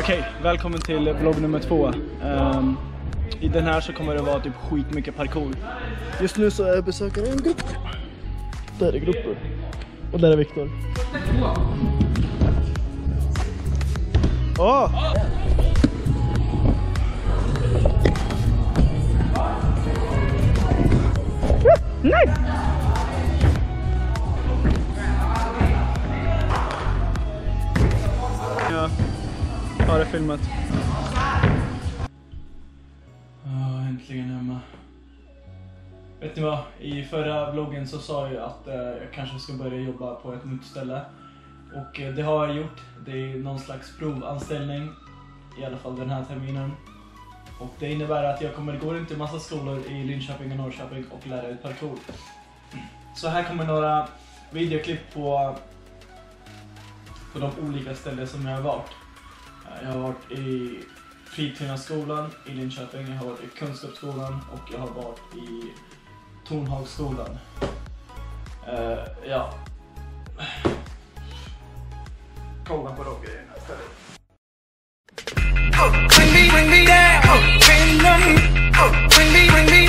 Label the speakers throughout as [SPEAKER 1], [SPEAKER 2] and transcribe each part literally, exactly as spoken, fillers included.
[SPEAKER 1] Okej, välkommen till vlogg nummer två. Um, I den här så kommer det vara typ skitmycket parkour. Just nu så är jag besökare en grupp. Där är grupper. Och där är Viktor. Åh! Oh! Nej! Ja, har det filmat. Oh, äntligen hemma. Vet ni vad? I förra vloggen så sa jag att eh, jag kanske ska börja jobba på ett nytt ställe. Och eh, det har jag gjort. Det är någon slags provanställning. I alla fall den här terminen. Och det innebär att jag kommer gå runt i massa skolor i Linköping och Norrköping och lära ut parkour. Så här kommer några videoklipp på, på de olika ställen som jag har varit. Jag har varit i Fridtunnaskolan i Linköping, jag har varit i Kunskapsskolan och jag har varit i Tornhagsskolan. Uh, ja. Kolla på de grejerna istället. Bring me, bring me down, bring me, bring me, bring me.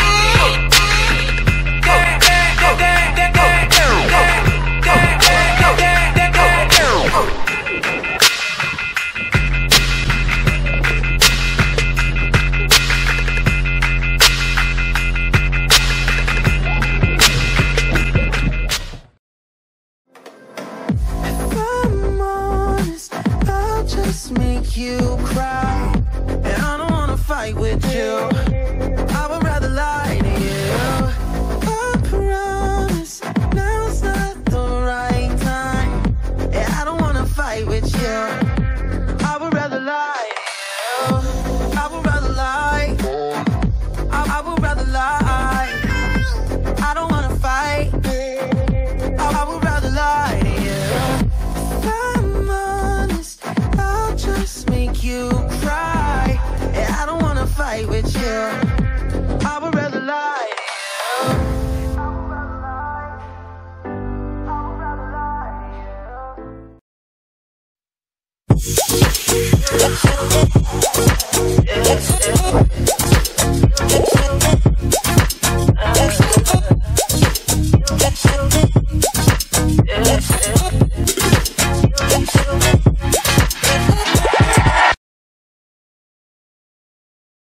[SPEAKER 2] Make you cry, and I don't wanna fight with you. I would rather lie to you. I promise now's not the right time. And I don't wanna fight with you. I would rather lie to you. I would rather lie. I, I would rather lie. I don't wanna fight. I, I would rather lie to you. I'm honest, I'll just make you cry. And I don't wanna fight with you. I would rather lie to you. I would rather lie to you.